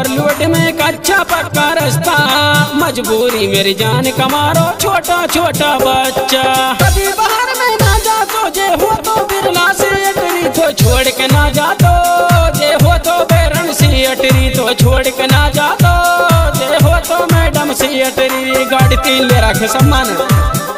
Overload में कच्चा पक्का रास्ता, मजबूरी मेरी जान कमारो छोटा छोटा बच्चा। कभी बाहर में ना जा तो जे हो तो बिरला से अटरी तो छोड़ के ना जा तो, जे हो तो बैरन से अटरी तो छोड़ के ना जा तो, जे हो तो मैडम से अटरी। गाड़ी तीन ले रखे सम्मान।